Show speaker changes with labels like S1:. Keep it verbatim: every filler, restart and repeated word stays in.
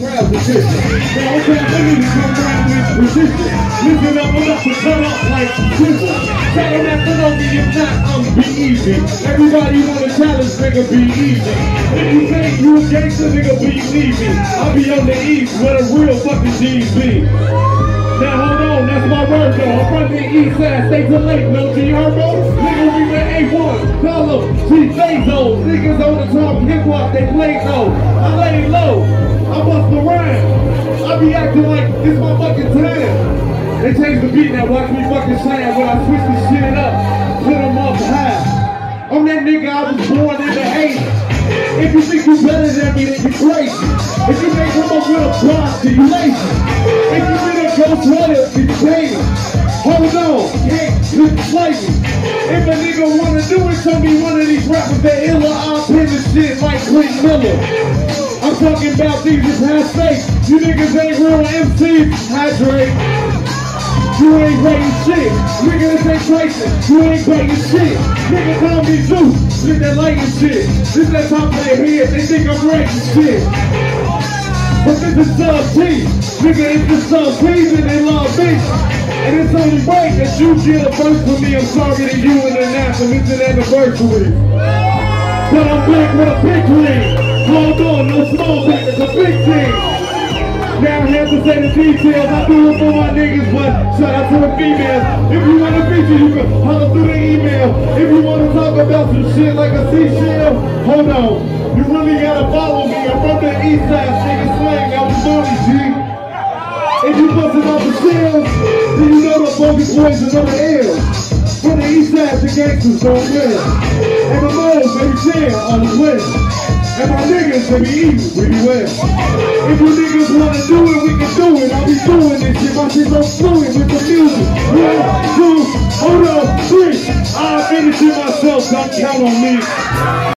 S1: crowd position. Now, okay, I need to come around with resistance. Listen up, I'm about to cut up like scissors. Tell them that the longer you're not, I'm be easy. Everybody wanna challenge, nigga, be easy. If you think you a gangster, nigga, believe me. I'll be on the east where the real fucking G's be. Now hold on, that's my word though. I'm from the east side, stay till late, no G Herbo. Nigga, we the A one, call them G-Fazo. Niggas on the top hip-hop, they play low. I lay low, I bust around. I be acting like it's my fucking time. They change the beat now, watch me fucking shine. When I switch this shit up, put them up high. I'm that nigga, I was born in the eighties. If you think you better than me, then you crazy. If you make come up with a plot, then you lazy. If you been a ghost runner, then you paid. Hold on, can't play me. If a nigga wanna do it, show me one of these rappers that illa, I'll pin the shit like Clint Miller. I'm talking about these is half fake. You niggas ain't real M Cs, hydrate. You ain't writing shit. Nigga, this ain't Tyson. You ain't writing shit. Nigga, call me Zeus. Spit that lighting shit. This that top of their head. They think I'm writing shit. But this is sub T. Nigga, it's the sub T's and they love me. And it's only right that you get a verse from me. I'm sorry to you and the national. It's an anniversary. But I'm back with a big ring. Hold on, no small back. It's a big thing. Now I have to say the details, I do it for my niggas, but shout out to the females. If you want a feature, you can holler through the email. If you want to talk about some shit like a seashell, hold on. You really gotta follow me. I'm from the east side, nigga slang, that was Tony G. If you bustin' off the shells, then you know the bogus boys are on the L. From the east side, the gangsters don't win. And the moles, baby, share on the west. And my niggas, they be evil, we be well. If you niggas wanna do it, we can do it. I'll be doing this shit, my shit's so fluid with the music. One, two, hold on, three. I'll finish it myself, don't count on me.